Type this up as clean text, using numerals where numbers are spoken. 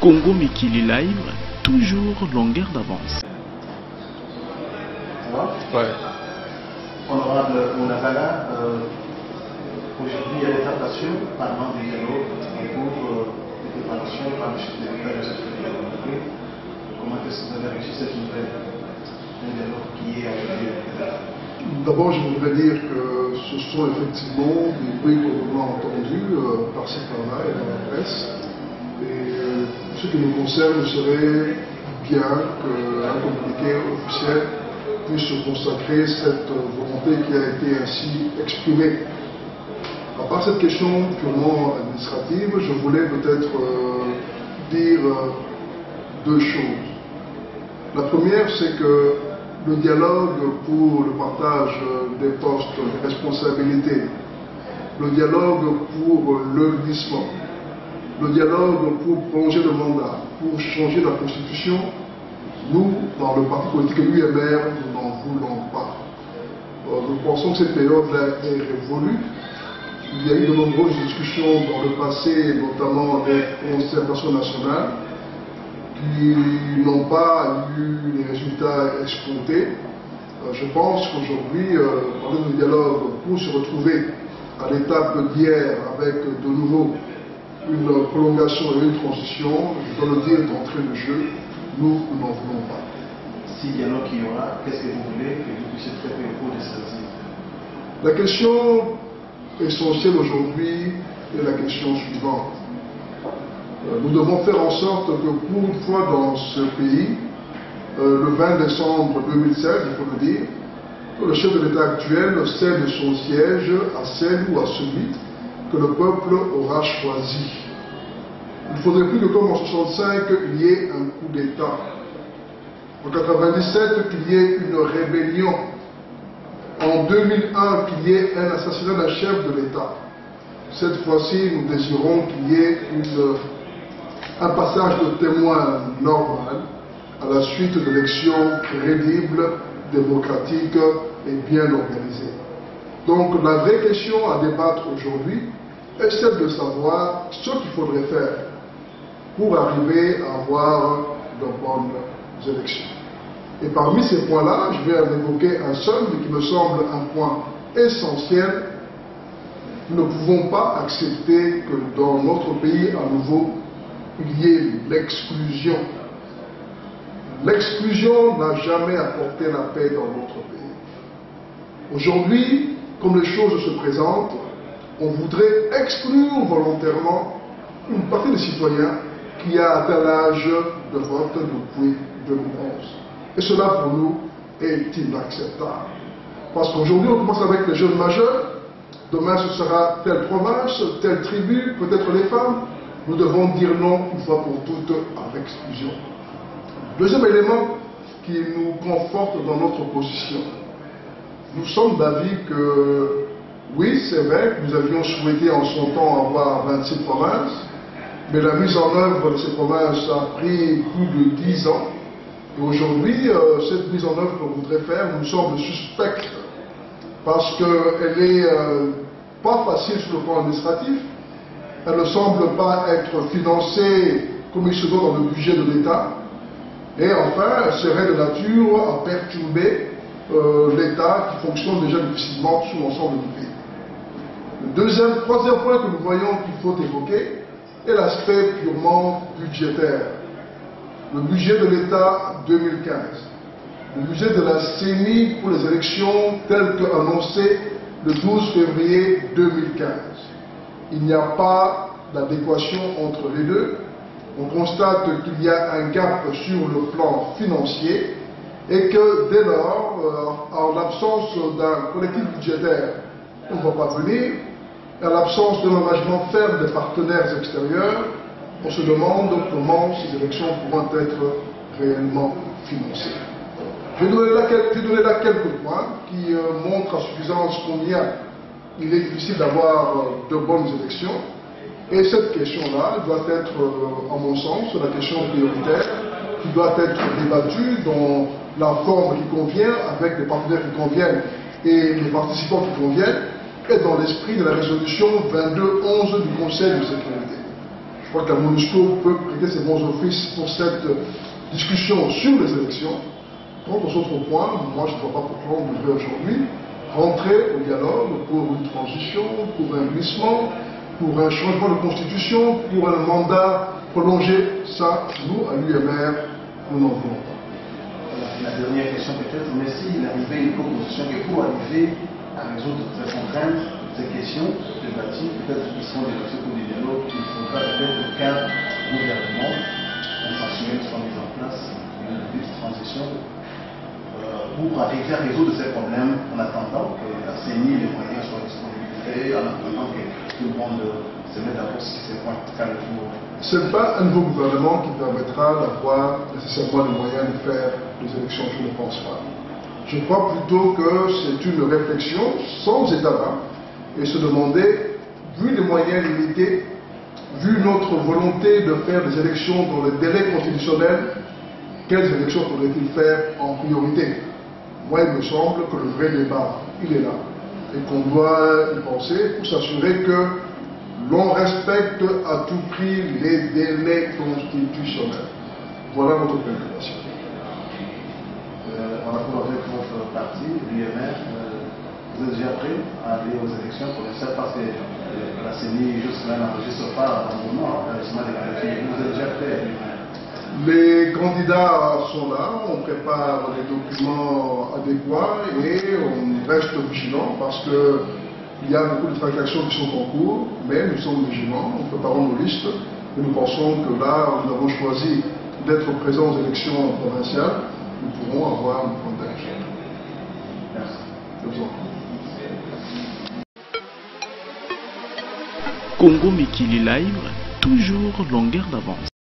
Congo Mikili Live, toujours longueur d'avance. Ouais. Honorable Mounakala, aujourd'hui il y a l'établissement parlement du dialogue pour les préparations par le chef de l'État de cette République. Comment est-ce que vous avez réussi cette nouvelle dialogue qui est aujourd'hui? D'abord, je voudrais dire que ce sont effectivement des bruits qu'on a entendus par-ci par-là et dans la presse. Et ce qui nous concerne serait bien qu'un communiqué officiel puisse se consacrer cette volonté qui a été ainsi exprimée. À part cette question purement administrative, je voulais peut-être dire deux choses. La première, c'est que le dialogue pour le partage des postes, des responsabilités, le dialogue pour le glissement, le dialogue pour prolonger le mandat, pour changer la Constitution, nous, dans le parti politique UMR, nous n'en voulons pas. Nous pensons que cette période-là est révolue. Il y a eu de nombreuses discussions dans le passé, notamment des concertations nationales, qui n'ont pas eu les résultats escomptés. Je pense qu'aujourd'hui, parler de dialogue pour se retrouver à l'étape d'hier avec de nouveau une prolongation et une transition, je dois le dire d'entrée de jeu, nous n'en voulons pas. Si dialogue il y aura, qu'est-ce que vous voulez que vous puissiez traiter au cours de celle-ci? La question essentielle aujourd'hui est la question suivante. Nous devons faire en sorte que pour une fois dans ce pays, le 20 décembre 2016, il faut le dire, le chef de l'État actuel cède son siège à celle ou à celui que le peuple aura choisi. Il ne faudrait plus que comme en 1965, il y ait un coup d'État. En 1997, qu'il y ait une rébellion. En 2001, qu'il y ait un assassinat d'un chef de l'État. Cette fois-ci, nous désirons qu'il y ait un passage de témoin normal à la suite d'élections crédibles, démocratiques et bien organisées. Donc la vraie question à débattre aujourd'hui est celle de savoir ce qu'il faudrait faire pour arriver à avoir de bonnes élections. Et parmi ces points-là, je vais en évoquer un seul, mais qui me semble un point essentiel. Nous ne pouvons pas accepter que dans notre pays, à nouveau, il y ait l'exclusion. L'exclusion n'a jamais apporté la paix dans notre pays. Aujourd'hui, comme les choses se présentent, on voudrait exclure volontairement une partie des citoyens qui a atteint l'âge de vote depuis 2011. Et cela, pour nous, est inacceptable. Parce qu'aujourd'hui, on commence avec les jeunes majeurs. Demain, ce sera telle province, telle tribu, peut-être les femmes. Nous devons dire non une fois pour toutes à l'exclusion. Deuxième élément qui nous conforte dans notre position. Nous sommes d'avis que, oui, c'est vrai que nous avions souhaité en son temps avoir 26 provinces, mais la mise en œuvre de ces provinces a pris plus de 10 ans. Et aujourd'hui, cette mise en œuvre qu'on voudrait faire nous semble suspecte parce qu'elle n'est pas facile sur le plan administratif. Elle ne semble pas être financée comme il se doit dans le budget de l'État. Et enfin, elle serait de nature à perturber l'État qui fonctionne déjà difficilement sur l'ensemble du pays. Le troisième point que nous voyons qu'il faut évoquer est l'aspect purement budgétaire. Le budget de l'État 2015, le budget de la CENI pour les élections tel qu'annoncé le 12 février 2015. Il n'y a pas d'adéquation entre les deux. On constate qu'il y a un gap sur le plan financier et que dès lors, en l'absence d'un collectif budgétaire, on ne va pas venir, et en l'absence d'un engagement ferme des partenaires extérieurs, on se demande comment ces élections pourront être réellement financées. Je vais donner là quelques points qui montrent à suffisance combien il est difficile d'avoir de bonnes élections. Et cette question-là doit être, à mon sens, la question prioritaire qui doit être débattue dans la forme qui convient, avec les partenaires qui conviennent et les participants qui conviennent, et dans l'esprit de la résolution 2211 du Conseil de sécurité. Je crois que la MONUSCO peut prêter ses bons offices pour cette discussion sur les élections. Quant aux autres points, moi je ne vois pas pourquoi on devrait aujourd'hui rentrer au dialogue pour une transition, pour un glissement, pour un changement de constitution, pour un mandat prolongé. Ça, nous, à l'UMR, nous n'en voulons pas. La dernière question peut-être, mais s'il arrivait une proposition que pour arriver à résoudre ces contraintes, ces questions débattues, peut-être qu'ils seront débattues pour des dialogues, il faudra peut-être qu'un gouvernement consensuel soit mis en place, une petite transition, pour arriver à résoudre ces problèmes en attendant que la CENI, les moyens soient disponibles, en attendant que tout le monde se mette d'accord sur ces points calmes. Ce n'est pas un nouveau gouvernement qui permettra d'avoir nécessairement les moyens de faire des élections, je ne pense pas. Je crois plutôt que c'est une réflexion sans état d'âme et se demander, vu les moyens limités, vu notre volonté de faire des élections dans le délai constitutionnel, quelles élections faudrait-il faire en priorité? Moi, il me semble que le vrai débat, il est là et qu'on doit y penser pour s'assurer que l'on respecte à tout prix les délais constitutionnels. Voilà notre préoccupation. On a pour avec votre parti, l'UMR, vous êtes déjà prêt à aller aux élections pour l'instant parce que la CENI jusque-là n'enregistre pas l'engouement, l'enregistrement des garanties. Vous êtes déjà prêt à l'UMR? Les candidats sont là, on prépare les documents adéquats et on reste vigilant parce que il y a beaucoup de transactions qui sont en cours, mais nous sommes vigilants, nous préparons nos listes et nous pensons que là où nous avons choisi d'être présents aux élections provinciales, nous pourrons avoir une grande action. Merci. Congo Mikili Live, toujours longueur d'avance.